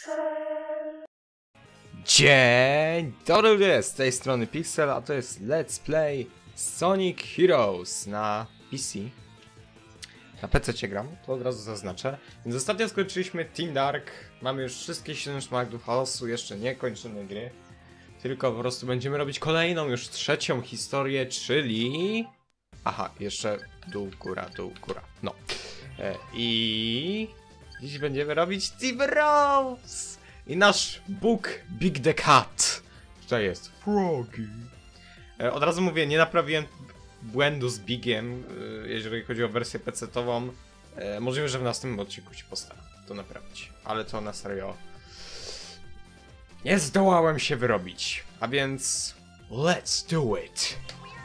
Dzień dobry, z tej strony Pixel, a to jest Let's Play Sonic Heroes na PC. Na PC gram, to od razu zaznaczę. Więc ostatnio skończyliśmy Team Dark, mamy już wszystkie 7 szmaragdów chaosu, jeszcze nie kończymy gry. Tylko po prostu będziemy robić kolejną, już trzecią historię, czyli... Aha, jeszcze dół, góra, no. I... Dziś będziemy robić Team Rose! I nasz Bóg Big the Cat. Tutaj jest Froggy. Od razu mówię, nie naprawiłem błędu z Bigiem, jeżeli chodzi o wersję PC-tową. Możliwe, że w następnym odcinku się postaram to naprawić. Ale to na serio nie zdołałem się wyrobić. A więc let's do it.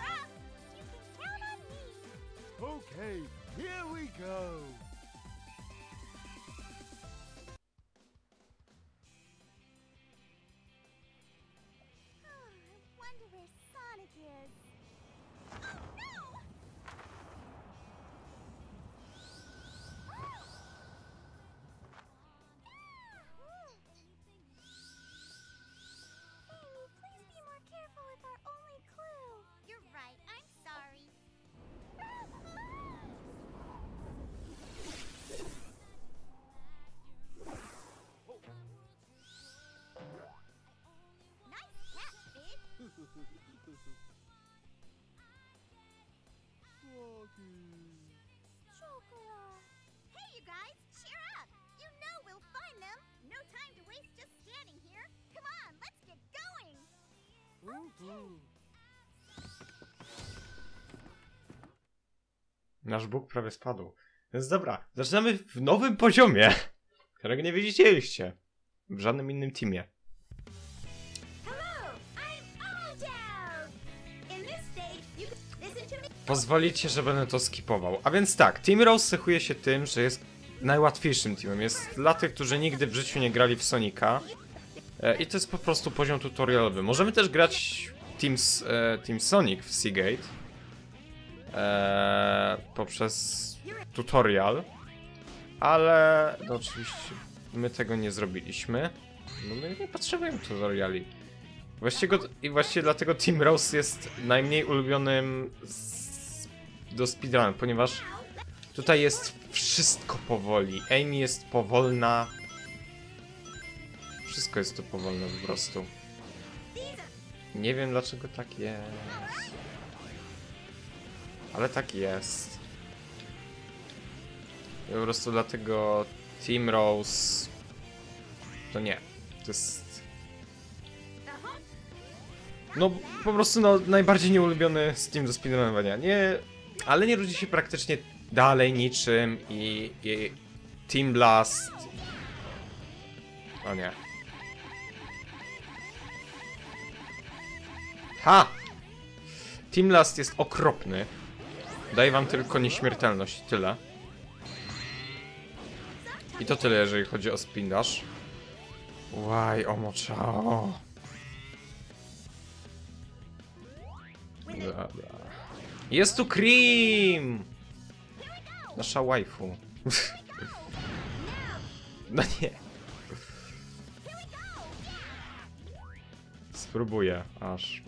Okay, here we go. Hey, you guys, cheer up! You know we'll find them! No time to waste just standing here! Come on, let's get going! Nasz Bóg prawie spadł. Więc dobra, zaczynamy w nowym poziomie, którego nie widzieliście w żadnym innym teamie. Pozwolicie, że będę to skipował. A więc tak, Team Rose cechuje się tym, że jest najłatwiejszym teamem. Jest dla tych, którzy nigdy w życiu nie grali w Sonika. I to jest po prostu poziom tutorialowy. Możemy też grać Team Sonic w Seagate. Poprzez tutorial. Ale no oczywiście my tego nie zrobiliśmy. No my nie potrzebujemy tutoriali. Właściwie dlatego Team Rose jest najmniej ulubionym do speedrun, ponieważ tutaj jest wszystko powoli. Amy jest powolna. Wszystko jest tu powolne po prostu. Nie wiem dlaczego tak jest. Ale tak jest. I po prostu dlatego Team Rose... To nie. To jest... No po prostu no, najbardziej nieulubiony z Team do speedrunowania. Nie... Ale nie rodzi się praktycznie dalej niczym i Team Blast... O nie. Ha! Team Blast jest okropny. Daje wam tylko nieśmiertelność, tyle. I to tyle, jeżeli chodzi o spin dash. Łaj, omoczao. Dobra. Jest tu Cream! Nasza waifu. No nie. Spróbuję, aż.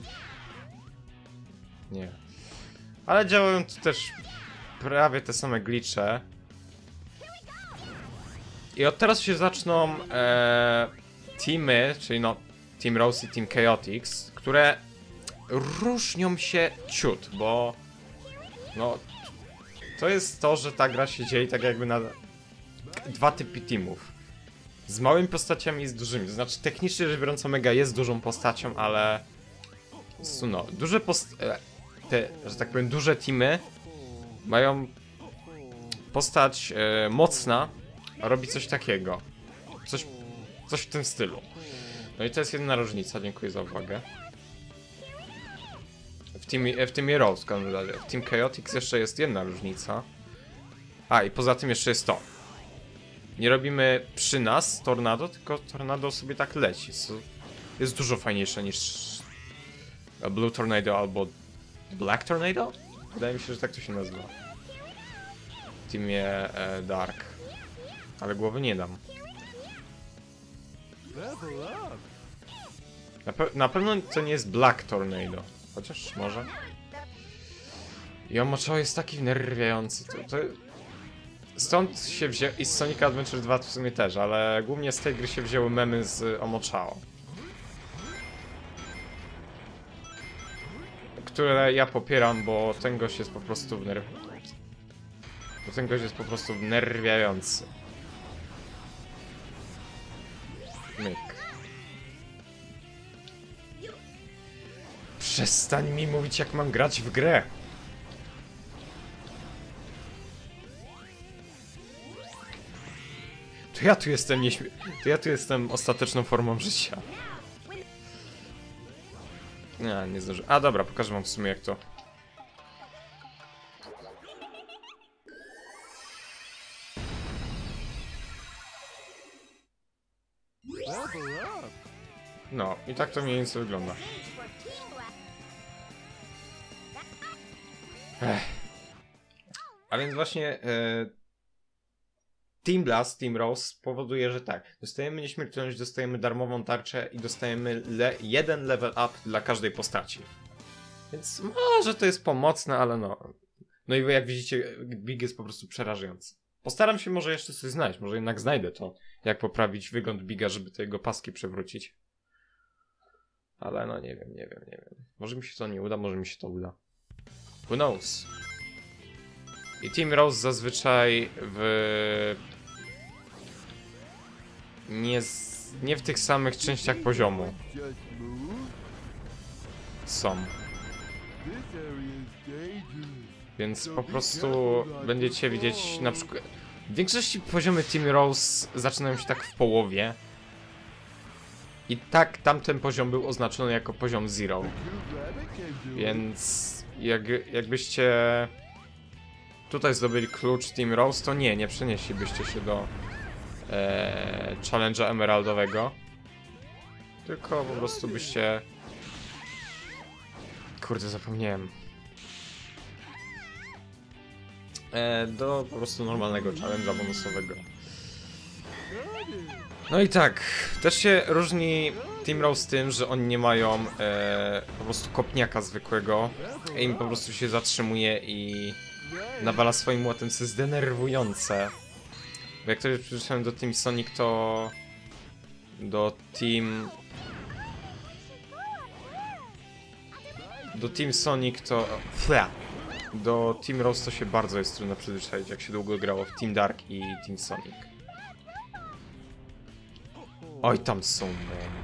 Nie. Ale działają tu też prawie te same glitche. I od teraz się zaczną teamy, czyli no Team Rose i Team Chaotix, które różnią się ciut, bo no to jest to, że ta gra się dzieje tak jakby na dwa typy teamów. Z małymi postaciami i z dużymi. To znaczy technicznie rzecz biorąc Omega jest dużą postacią, ale no, duże że tak powiem duże teamy mają postać mocna, robi coś takiego. Coś w tym stylu. No i to jest jedna różnica, dziękuję za uwagę. W teamie Rose, w każdym razie. W Team Chaotix jeszcze jest jedna różnica. A, i poza tym jeszcze jest to. Nie robimy przy nas tornado, tylko tornado sobie tak leci. Jest dużo fajniejsze niż Blue Tornado albo Black Tornado? Wydaje mi się, że tak to się nazywa. W teamie Dark. Ale głowy nie dam. Level up. Na pewno to nie jest Black Tornado. Chociaż może. I Omochao jest taki wnerwiający. Stąd się wzięło. I z Sonic Adventure 2 w sumie też, ale głównie z tej gry się wzięły memy z Omochao. Które ja popieram, bo ten gość jest po prostu wnerwiający. Myk. Przestań mi mówić, jak mam grać w grę. To ja tu jestem ostateczną formą życia. Nie zdążę. A dobra, pokażę wam w sumie jak to. Level up. No, i tak to mniej więcej wygląda. A więc właśnie Team Blast, Team Rose powoduje, że tak, dostajemy nieśmiertelność, dostajemy darmową tarczę i dostajemy jeden level up dla każdej postaci. Więc może to jest pomocne, ale no. No i jak widzicie, Big jest po prostu przerażający. Postaram się może jeszcze coś znaleźć, może jednak znajdę to, jak poprawić wygląd Biga, żeby te jego paski przewrócić. Ale no nie wiem. Może mi się to nie uda, może mi się to uda. Who knows? I Team Rose zazwyczaj nie w tych samych częściach poziomu Just move. są. This area is dangerous. Więc po prostu będziecie widzieć na przykład... W większości poziomy Team Rose zaczynają się tak w połowie. I tak tamten poziom był oznaczony jako poziom Zero. Więc jakbyście tutaj zdobyli klucz Team Rose, to nie przenieślibyście się do challenge'a emeraldowego. Tylko po prostu byście... Kurde, zapomniałem. Do po prostu normalnego challenge'a bonusowego. No i tak, też się różni Team Rose tym, że oni nie mają po prostu kopniaka zwykłego. Im po prostu się zatrzymuje i nawala swoim młotem, co jest denerwujące. Bo jak ktoś przyszedłem do Team Sonic, to... Do Team Sonic to... Do Team Rose to się bardzo jest trudno przyzwyczaić, jak się długo grało w Team Dark i Team Sonic. Oj, tam są meni.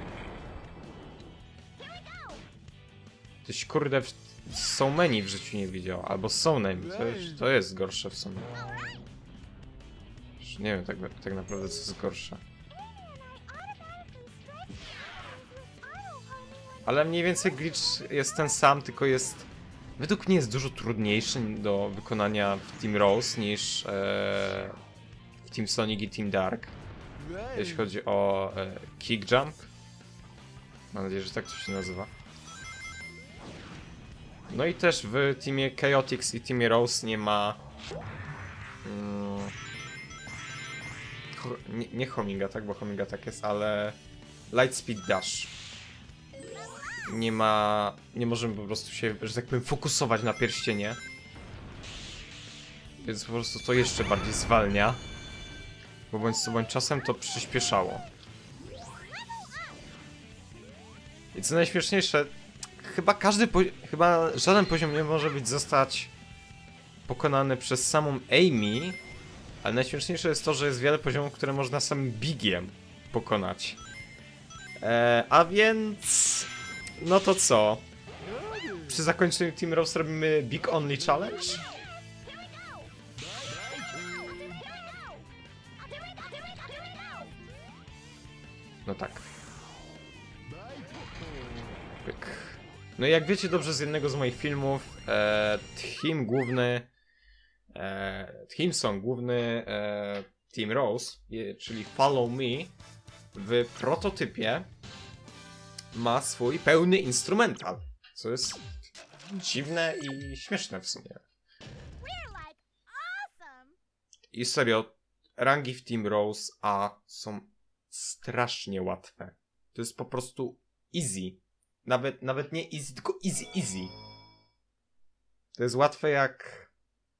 Tyś kurde są meni w życiu nie widział, albo są meni, to jest gorsze w sumie. Już nie wiem tak naprawdę co jest gorsze. Ale mniej więcej glitch jest ten sam, tylko jest... Według mnie jest dużo trudniejszy do wykonania w Team Rose niż w Team Sonic i Team Dark. Jeśli chodzi o kick jump. Mam nadzieję, że tak to się nazywa. No i też w Teamie Chaotix i Teamie Rose nie ma... nie Hominga, tak? Bo Hominga tak jest, ale... Lightspeed Dash. Nie możemy po prostu się, że tak powiem, fokusować na pierścienie. Więc po prostu to jeszcze bardziej zwalnia. Bo bądź czasem to przyspieszało. I co najśmieszniejsze, chyba żaden poziom nie może zostać pokonany przez samą Amy. Ale najśmieszniejsze jest to, że jest wiele poziomów, które można samym Bigiem pokonać. A więc... No to co? Przy zakończeniu Team Rose robimy Big Only Challenge? No tak. Pyk. No i jak wiecie dobrze z jednego z moich filmów, theme song główny Team Rose, czyli Follow Me, w prototypie ma swój pełny instrumental, co jest dziwne i śmieszne w sumie. I serio, rangi w Team Rose A są strasznie łatwe. To jest po prostu easy. Nawet nie easy, tylko easy. To jest łatwe jak...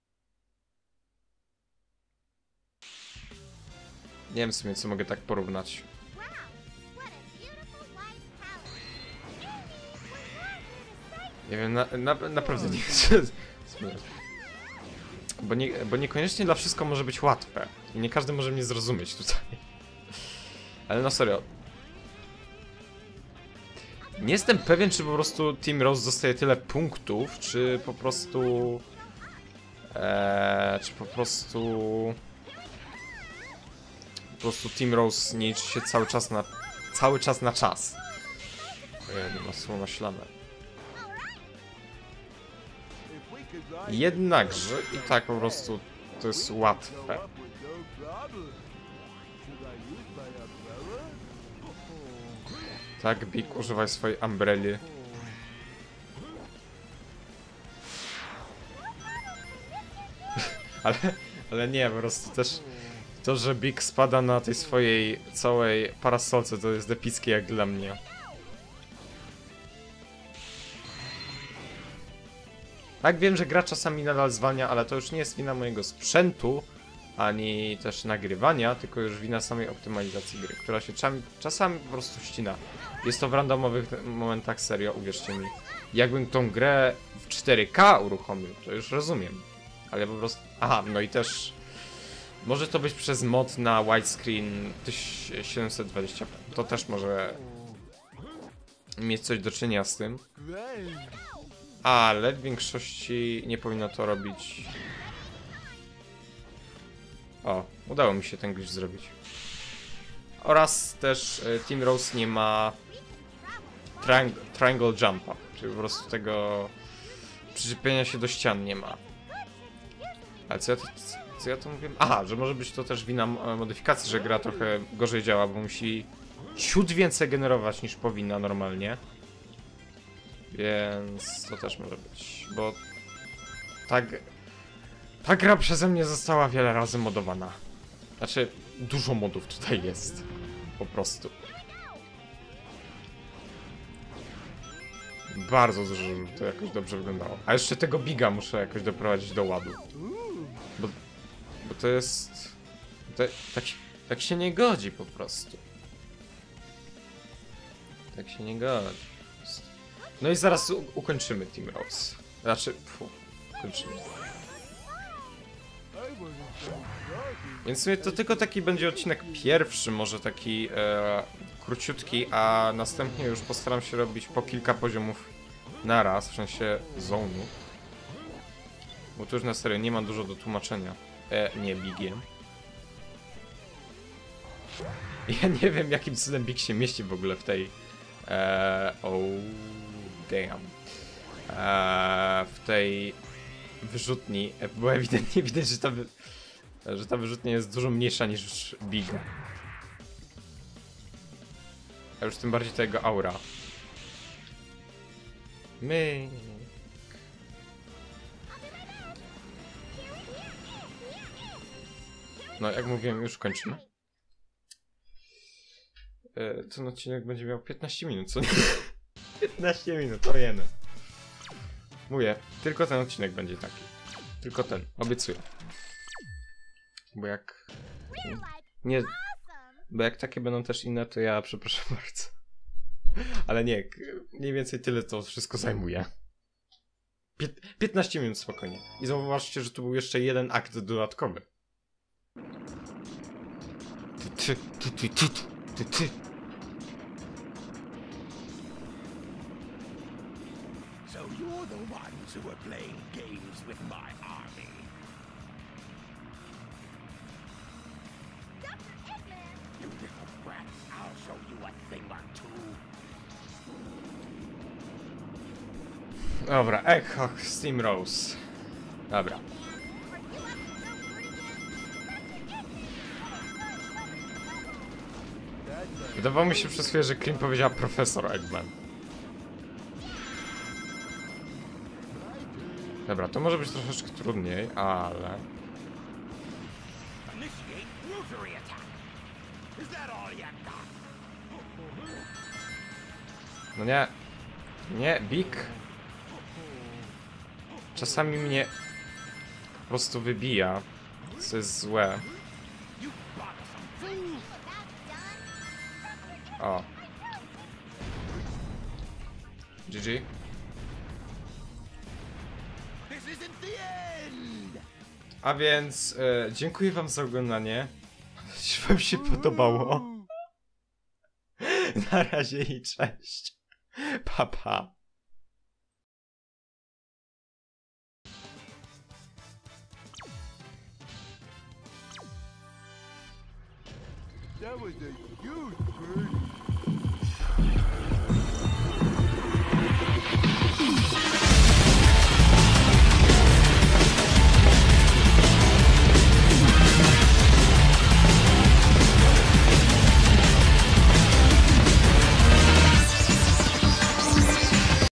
Nie wiem w sumie, co mogę tak porównać. Wow, what a beautiful white palace. Amy, we're here to sight. Nie wiem, naprawdę nie chcę... Bo niekoniecznie dla wszystko może być łatwe. I nie każdy może mnie zrozumieć tutaj. Ale no serio. Nie jestem pewien, czy po prostu Team Rose dostaje tyle punktów, czy po prostu... Po prostu Team Rose nie liczy się cały czas na czas. Nie ma słowa maślane. If we could ride Jednakże i tak po prostu to jest łatwe. go up with no problem. Should I use my umbrella? Tak, Big, używaj swojej umbrelli. ale nie, po prostu też to, że Big spada na tej swojej całej parasolce, to jest epickie jak dla mnie. Tak, wiem, że gra czasami nadal zwalnia, ale to już nie jest wina mojego sprzętu, ani też nagrywania, tylko już wina samej optymalizacji gry, która się czasami po prostu ścina. Jest to w randomowych momentach, serio, uwierzcie mi. Jakbym tą grę w 4K uruchomił, to już rozumiem. Ale po prostu... Aha, no i też... Może to być przez mod na widescreen 1720p. To też może mieć coś do czynienia z tym. Great. Ale w większości nie powinno to robić. O, udało mi się ten glitch zrobić. Oraz też Team Rose nie ma triangle jumpa, czyli po prostu tego przyczepienia się do ścian nie ma. Ale co ja to mówię? Aha, że może być to też wina modyfikacji, że gra trochę gorzej działa, bo musi ciut więcej generować niż powinna normalnie. Więc to też może być, bo ta gra przeze mnie została wiele razy modowana. Znaczy, dużo modów tutaj jest. Po prostu. Bardzo dużo, żeby to jakoś dobrze wyglądało. A jeszcze tego Biga muszę jakoś doprowadzić do ładu. Bo to jest... Tak się nie godzi po prostu. Tak się nie godzi. No i zaraz ukończymy Team Rose. Znaczy, kończymy. Więc w sumie to tylko taki będzie odcinek pierwszy, może taki króciutki, a następnie już postaram się robić po kilka poziomów na raz, w sensie zone'u. Bo tu już na serio nie ma dużo do tłumaczenia. Nie Bigiem. Ja nie wiem, jakim cudem Big się mieści w ogóle w tej... oh damn. W tej wyrzutni, bo ewidentnie widać, że ta wyrzutnia jest dużo mniejsza niż Big. A już tym bardziej ta jego aura. No, jak mówiłem, już kończymy. Ten odcinek będzie miał 15 minut, co nie? 15 minut, ojeny. Mówię, tylko ten odcinek będzie taki. Tylko ten, obiecuję. Bo jak... Nie... Bo jak takie będą też inne, to ja przepraszam bardzo. Ale nie, mniej więcej tyle to wszystko zajmuje. 15 minut spokojnie. I zauważcie, że tu był jeszcze jeden akt dodatkowy. Ty. So you're the ones who are playing games with my army. Dr. Eggman! You little brats, I'll show you a thing or two. Dobra, Echo, Team Rose. Dobra. Wydawało mi się przez chwilę, że Krim powiedziała profesor Eggman. Dobra, to może być troszeczkę trudniej, ale... Initiate rotary attack. Is that that all you got? No nie. Nie, Big. Czasami mnie po prostu wybija. Co jest złe. You bought some food. O. GG. This isn't the end. A więc dziękuję wam za oglądanie. Jeśli wam się podobało. Na razie i cześć. Pa, pa. That was a huge bird.